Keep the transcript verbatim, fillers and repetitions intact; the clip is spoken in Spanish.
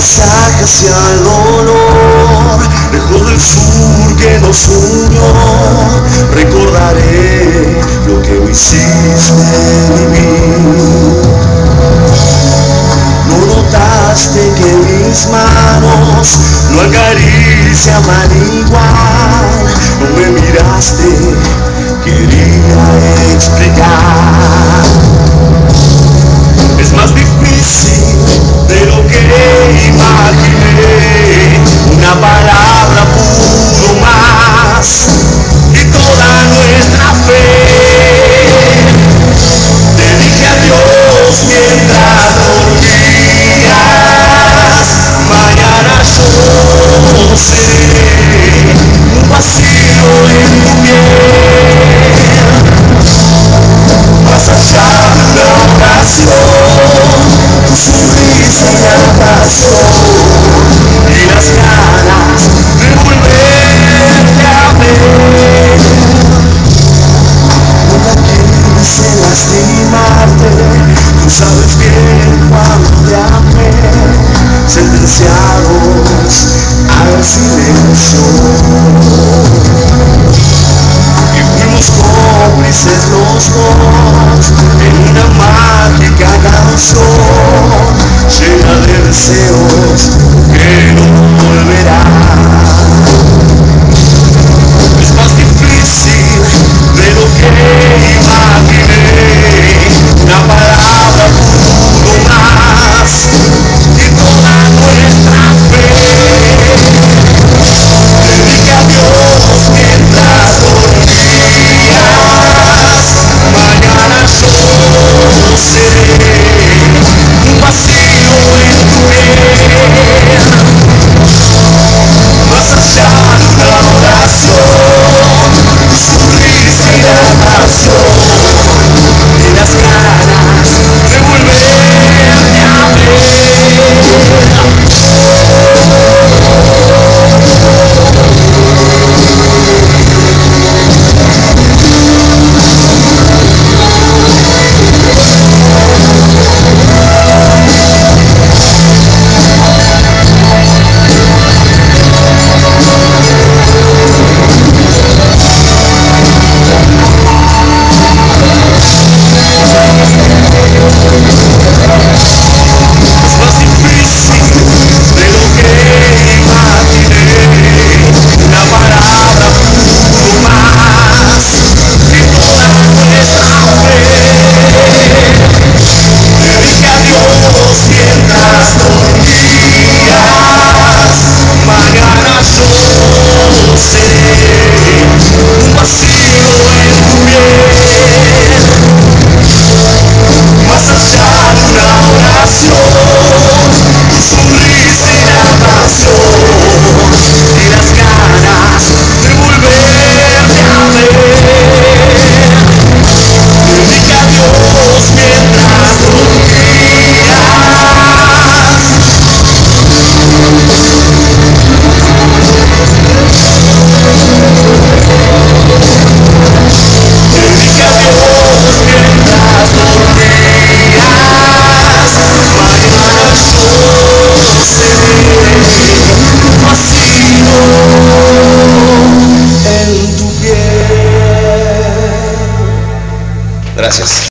paisaje hacia el dolor, lejos del sur que nos unió. Recordaré lo que me hiciste vivir. ¿No notaste que mis manos no acariciaban igual? No me miraste, quería explicar. Es más difícil de lo que imaginé. Una palabra pudo más y toda nuestra fe. Te dije adiós mientras dormías. Mañana yo seré un vacío en tu piel. Más allá de una oración, tu sonrisa me abrazó y las ganas de volverte a ver. Nunca quise lastimarte, tú sabes bien cuando te amé. Sentenciados al silencio y fuimos cómplices los dos en una mágica canción llena de deseos que no volverán. Es más difícil de lo que imaginé. Una palabra pudo más y toda nuestra fe. Te dije adiós mientras dormías. Mañana yo seré un vacío en tu piel. Más allá de una oración, tu sonrisa y la pasión y las ganas de volverte a ver. So